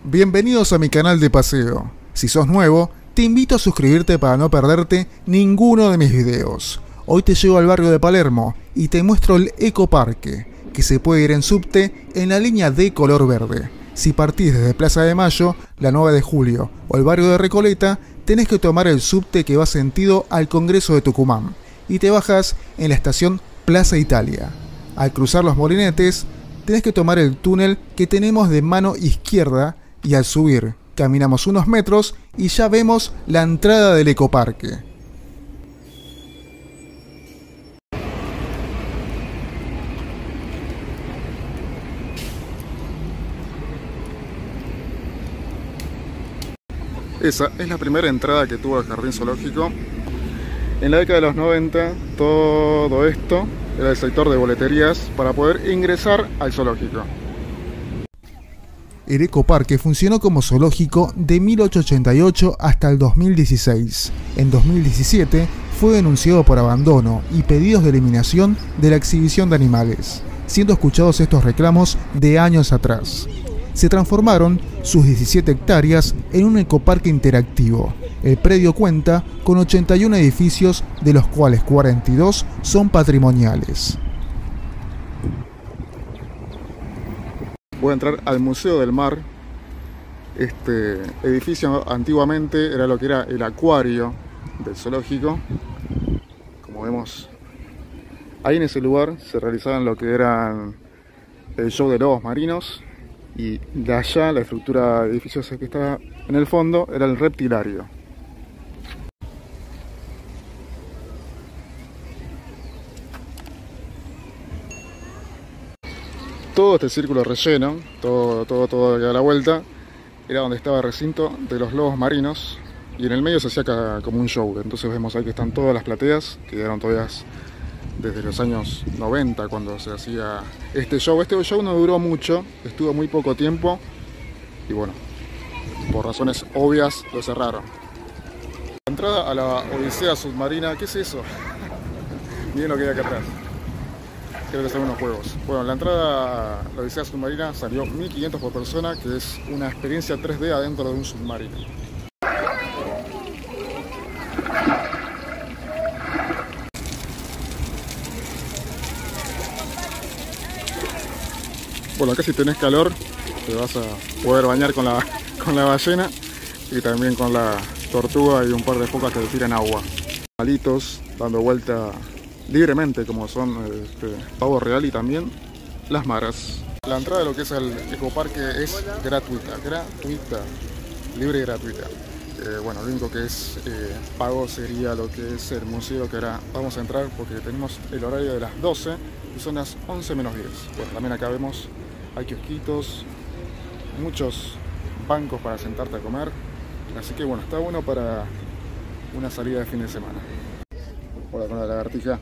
Bienvenidos a mi canal de paseo. Si sos nuevo, te invito a suscribirte para no perderte ninguno de mis videos. Hoy te llevo al barrio de Palermo y te muestro el Ecoparque, que se puede ir en subte en la línea D color verde. Si partís desde Plaza de Mayo, la 9 de Julio o el barrio de Recoleta, tenés que tomar el subte que va sentido al Congreso de Tucumán y te bajás en la estación Plaza Italia. Al cruzar los molinetes, tenés que tomar el túnel que tenemos de mano izquierda y al subir, caminamos unos metros y ya vemos la entrada del Ecoparque. Esa es la primera entrada que tuvo el jardín zoológico. En la década de los 90, todo esto era el sector de boleterías para poder ingresar al zoológico. El Ecoparque funcionó como zoológico de 1888 hasta el 2016. En 2017 fue denunciado por abandono y pedidos de eliminación de la exhibición de animales, siendo escuchados estos reclamos de años atrás. Se transformaron sus 17 hectáreas en un ecoparque interactivo. El predio cuenta con 81 edificios, de los cuales 42 son patrimoniales. Voy a entrar al Museo del Mar. Este edificio antiguamente era lo que era el acuario del zoológico. Como vemos, ahí en ese lugar se realizaban lo que eran el show de lobos marinos. Y de allá, la estructura de edificios que está en el fondo, era el reptilario. Todo este círculo relleno, todo a la vuelta, era donde estaba el recinto de los lobos marinos. Y en el medio se hacía como un show. Entonces vemos ahí que están todas las plateas, que quedaron todas desde los años 90 cuando se hacía este show. Este show no duró mucho, estuvo muy poco tiempo y bueno, por razones obvias lo cerraron. La entrada a la Odisea Submarina, ¿qué es eso? Miren lo que hay acá atrás. Creo que son unos juegos. Bueno, la entrada a la Odisea Submarina salió 1.500 por persona, que es una experiencia 3D adentro de un submarino. Bueno, acá si tenés calor te vas a poder bañar con la ballena y también con la tortuga y un par de focas que te tiran agua. Malitos dando vuelta libremente, como son pavo real y también las maras. La entrada de lo que es el ecoparque es gratuita, libre y gratuita. Bueno, lo único que es pago sería lo que es el museo, que ahora vamos a entrar porque tenemos el horario de las 12 y son las 11 menos 10. Bueno, también acá vemos, hay kiosquitos, muchos bancos para sentarte a comer, así que bueno, está bueno para una salida de fin de semana. Hola con la lagartija.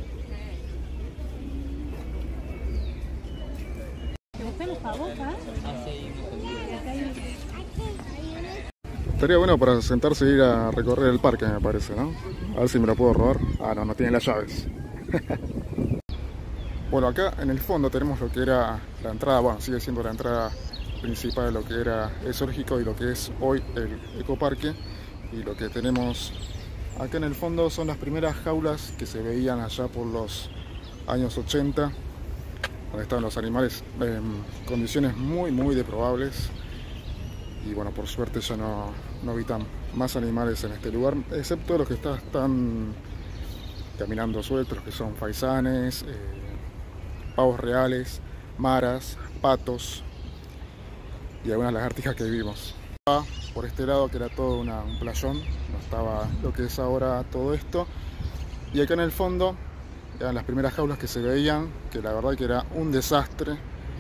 Estaría bueno para sentarse e ir a recorrer el parque, me parece, ¿no? A ver si me lo puedo robar. Ah, no tiene las llaves. Bueno, acá en el fondo tenemos lo que era la entrada, bueno, sigue siendo la entrada principal de lo que era el zoológico y lo que es hoy el ecoparque. Y lo que tenemos acá en el fondo son las primeras jaulas que se veían allá por los años 80, donde estaban los animales en condiciones muy deprobables. Y bueno, por suerte ya no habitan más animales en este lugar, excepto los que están caminando sueltos, los que son faisanes, pavos reales, maras, patos y algunas lagartijas que vimos. Por este lado, que era todo un playón, no estaba lo que es ahora todo esto. Y acá en el fondo eran las primeras jaulas que se veían, que la verdad que era un desastre.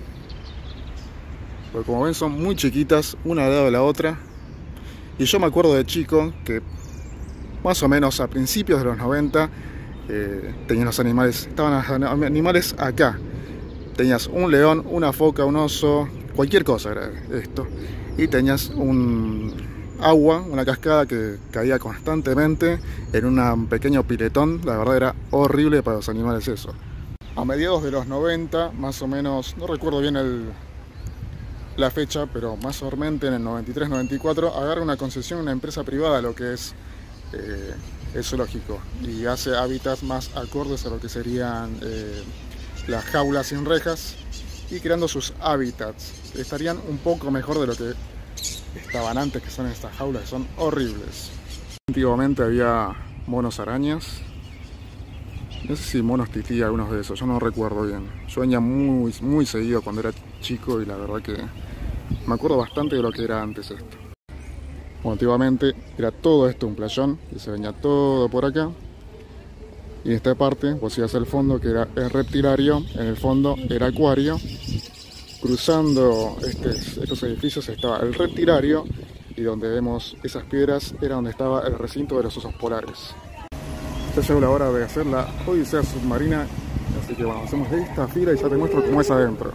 Porque como ven son muy chiquitas, una al lado de la otra. Y yo me acuerdo de chico que más o menos a principios de los 90 tenían los animales, estaban los animales acá. Tenías un león, una foca, un oso, cualquier cosa era esto. Y tenías un agua, una cascada que caía constantemente en un pequeño piletón. La verdad era horrible para los animales eso. A mediados de los 90, más o menos, no recuerdo bien la fecha, pero más o menos en el 93-94 agarra una concesión una empresa privada lo que es el zoológico y hace hábitats más acordes a lo que serían las jaulas sin rejas y creando sus hábitats que estarían un poco mejor de lo que estaban antes, que son estas jaulas que son horribles. Antiguamente había monos arañas, no sé si monos tití, algunos de esos, yo no recuerdo bien. Yo venía muy seguido cuando era chico y la verdad que me acuerdo bastante de lo que era antes esto. Bueno, antiguamente era todo esto un playón y se venía todo por acá. Y en esta parte vos ibas al fondo que era el reptilario, en el fondo era acuario. Cruzando estos edificios estaba el reptilario y donde vemos esas piedras era donde estaba el recinto de los osos polares. Ya llegó la hora de hacer la odisea submarina, así que bueno, hacemos esta fila y ya te muestro cómo es adentro.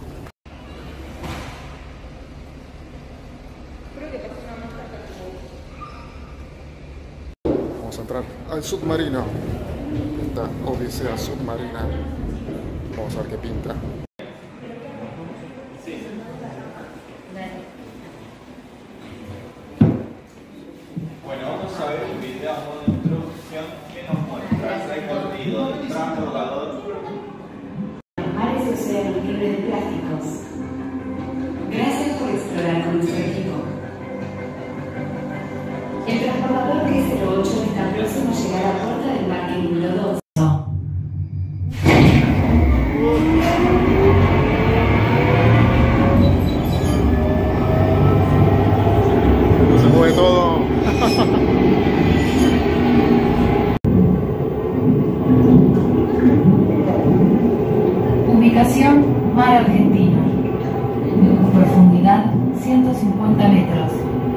Vamos a entrar al submarino, esta odisea submarina, vamos a ver qué pinta. Bueno, vamos a ver un video a modo de introducción que nos muestra el recorrido del transbordador. Mares y océanos libres de plásticos. Gracias por explorar con nuestro equipo. El transbordador T-08 está próximo a llegar a puerta del parque número 2. Se mueve todo. Ubicación: Mar Argentino. Profundidad: 150 metros.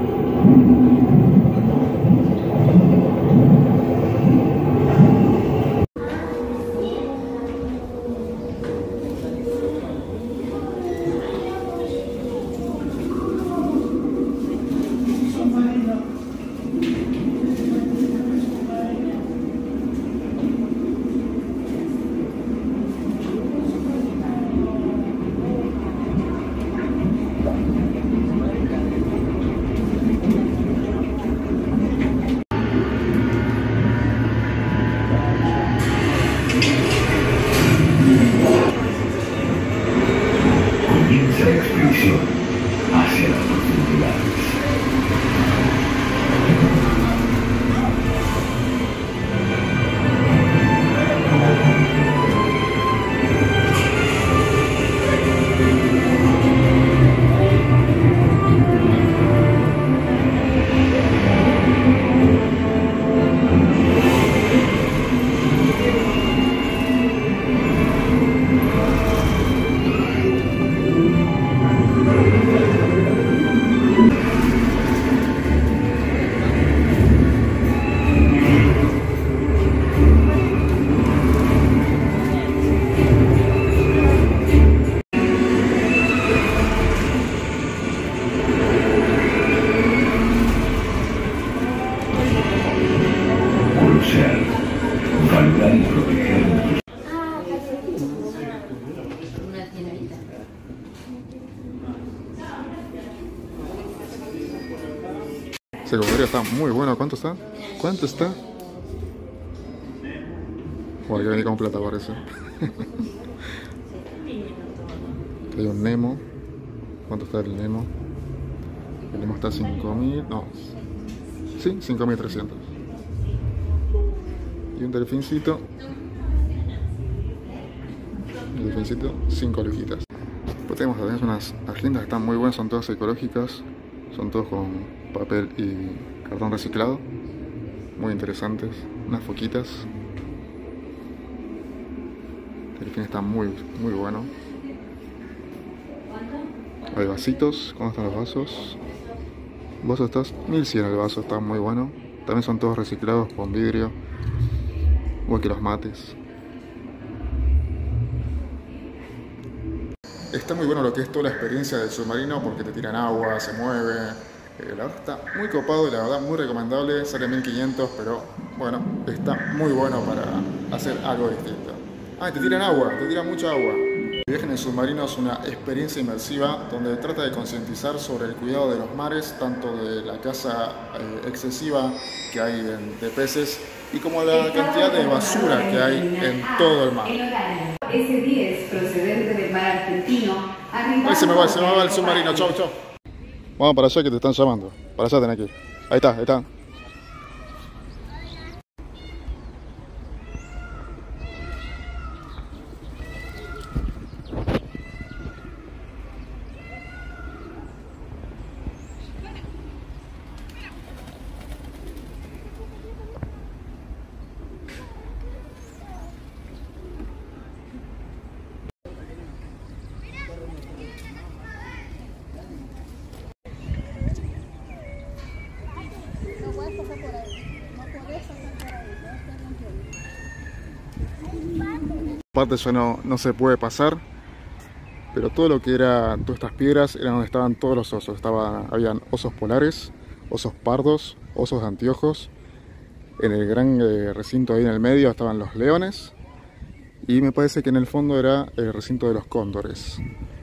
Comienza la expedición hacia las profundidades. Valorar y proteger nuestros. Una tiendita. Ese cocodrilo está muy bueno. ¿Cuánto está? ¿Cuánto está? Bueno, hay que venir con plata parece. Hay un Nemo. ¿Cuánto está el Nemo? El Nemo está a 5.000. No. Sí, 5.300. Y un delfincito. El delfincito, 5 lujitas. Después tenemos también unas agendas que están muy buenas, son todas ecológicas. Son todos con papel y cartón reciclado. Muy interesantes. Unas foquitas. El delfín está muy bueno. Hay vasitos. ¿Cómo están los vasos? El vaso está 1100, el vaso está muy bueno. También son todos reciclados con vidrio. Igual que los mates. Está muy bueno lo que es toda la experiencia del submarino porque te tiran agua, se mueve. La verdad está muy copado y la verdad muy recomendable. Sale 1500, pero bueno, está muy bueno para hacer algo distinto. Ah, te tiran agua, te tiran mucha agua. El viaje en el submarino es una experiencia inmersiva donde trata de concientizar sobre el cuidado de los mares, tanto de la caza excesiva que hay de peces y como la cantidad de basura que hay en todo el mar. S10 procedente del mar argentino. Ahí se me va el submarino, chau, chau. Vamos para allá que te están llamando. Para allá tenés que ir. Ahí está, ahí está. Parte ya no se puede pasar, pero todo lo que era, todas estas piedras eran donde estaban todos los osos. Habían osos polares, osos pardos, osos de anteojos. En el gran recinto ahí en el medio estaban los leones y me parece que en el fondo era el recinto de los cóndores.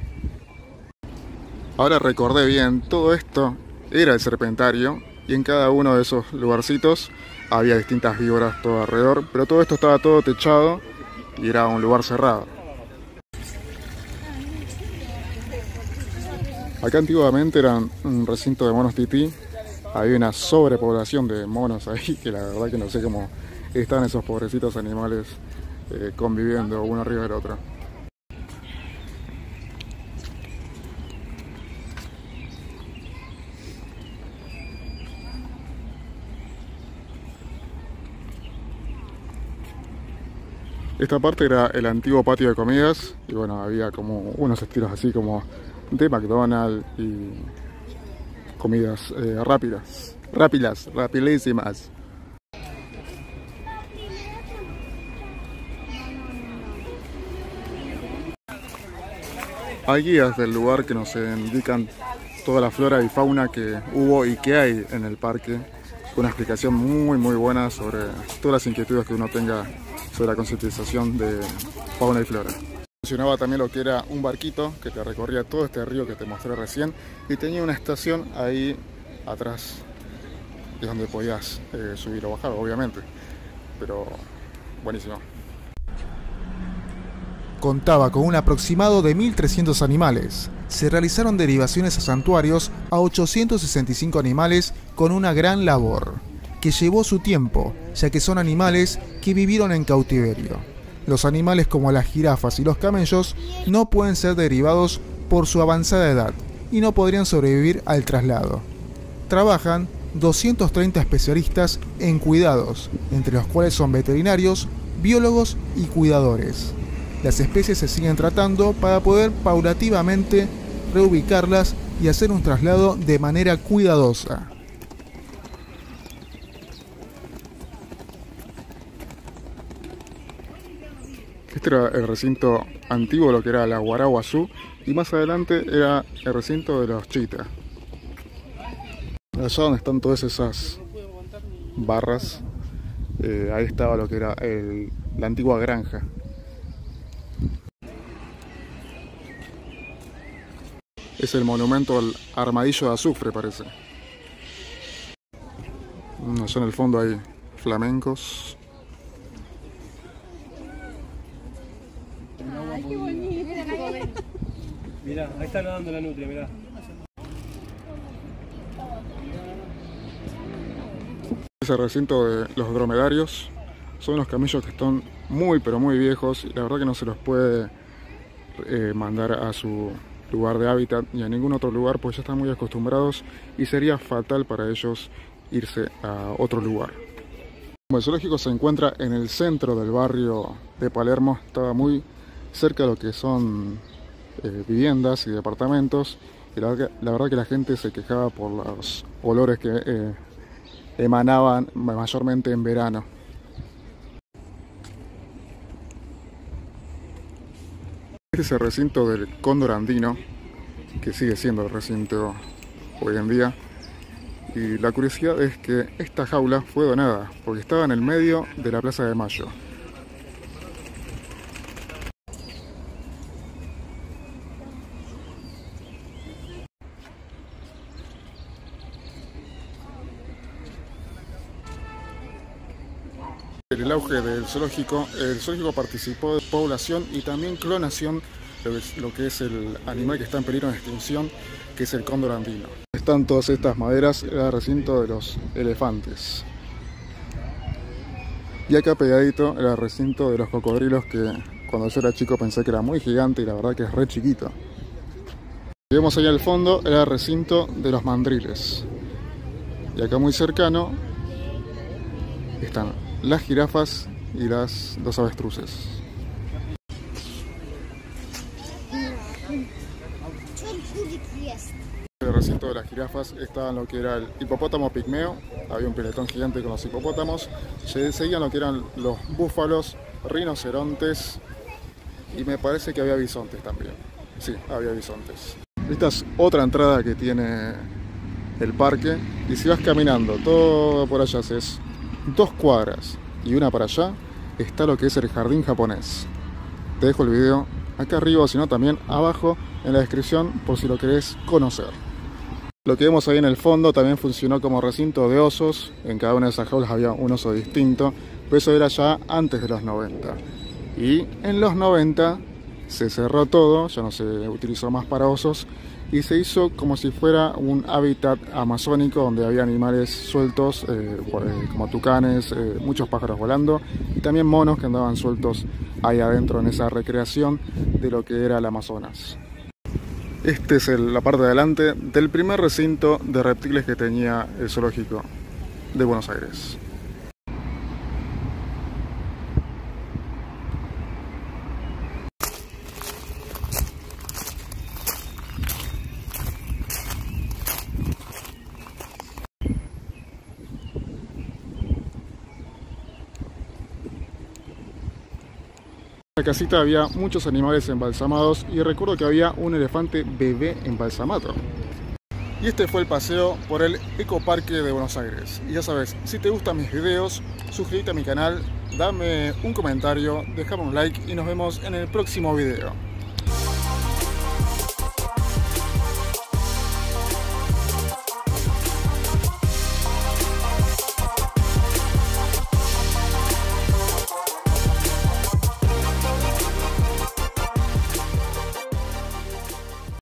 Ahora recordé bien, todo esto era el serpentario y en cada uno de esos lugarcitos había distintas víboras todo alrededor, pero todo esto estaba todo techado y era un lugar cerrado. Acá antiguamente era un recinto de monos tití. Había una sobrepoblación de monos ahí, que la verdad que no sé cómo están esos pobrecitos animales conviviendo uno arriba del otro. Esta parte era el antiguo patio de comidas y bueno, había como unos estilos así como de McDonald's y comidas rapidísimas. Hay guías del lugar que nos indican toda la flora y fauna que hubo y que hay en el parque, con una explicación muy buena sobre todas las inquietudes que uno tenga sobre la concientización de fauna y flora. Funcionaba también lo que era un barquito que te recorría todo este río que te mostré recién y tenía una estación ahí atrás, es donde podías subir o bajar, obviamente, pero buenísimo. Contaba con un aproximado de 1.300 animales. Se realizaron derivaciones a santuarios a 865 animales con una gran labor, que llevó su tiempo, ya que son animales que vivieron en cautiverio. Los animales como las jirafas y los camellos no pueden ser derivados por su avanzada edad y no podrían sobrevivir al traslado. Trabajan 230 especialistas en cuidados, entre los cuales son veterinarios, biólogos y cuidadores. Las especies se siguen tratando para poder paulativamente reubicarlas y hacer un traslado de manera cuidadosa. Este era el recinto antiguo, lo que era la Guaraguazú, y más adelante era el recinto de los chitas. Allá donde están todas esas barras, ahí estaba lo que era la antigua granja. Es el monumento al armadillo de azufre, parece. Allá en el fondo hay flamencos. Ay, qué bonito. Mirá, ahí está nadando la nutria, mirá. Ese recinto de los dromedarios son los camellos que están muy pero muy viejos y la verdad que no se los puede mandar a su lugar de hábitat ni a ningún otro lugar porque ya están muy acostumbrados y sería fatal para ellos irse a otro lugar. El zoológico se encuentra en el centro del barrio de Palermo, estaba muy cerca de lo que son viviendas y departamentos y la verdad que la gente se quejaba por los olores que emanaban mayormente en verano. Este es el recinto del cóndor andino, que sigue siendo el recinto hoy en día. Y la curiosidad es que esta jaula fue donada, porque estaba en el medio de la Plaza de Mayo. el auge del zoológico, el zoológico participó de población y también clonación de lo que es el animal que está en peligro de extinción, que es el cóndor andino. Están todas estas maderas, era el recinto de los elefantes. Y acá pegadito era el recinto de los cocodrilos, que cuando yo era chico pensé que era muy gigante y la verdad que es re chiquito. Y vemos ahí al fondo era el recinto de los mandriles. Y acá muy cercano están las jirafas y las dos avestruces. En el recinto de las jirafas estaba lo que era el hipopótamo pigmeo, había un peletón gigante con los hipopótamos, seguían lo que eran los búfalos, rinocerontes y me parece que había bisontes también. Sí, había bisontes. Esta es otra entrada que tiene el parque y si vas caminando todo por allá, haces 2 cuadras y una para allá, está lo que es el jardín japonés. Te dejo el video acá arriba, sino también abajo en la descripción por si lo querés conocer. Lo que vemos ahí en el fondo también funcionó como recinto de osos. En cada una de esas jaulas había un oso distinto, pero eso era ya antes de los 90. Y en los 90 se cerró todo, ya no se utilizó más para osos y se hizo como si fuera un hábitat amazónico donde había animales sueltos, como tucanes, muchos pájaros volando y también monos que andaban sueltos ahí adentro en esa recreación de lo que era el Amazonas. Esta es la parte de adelante del primer recinto de reptiles que tenía el zoológico de Buenos Aires. En la casita había muchos animales embalsamados y recuerdo que había un elefante bebé embalsamado. Y este fue el paseo por el Ecoparque de Buenos Aires. Y ya sabes, si te gustan mis videos, suscríbete a mi canal, dame un comentario, déjame un like y nos vemos en el próximo video.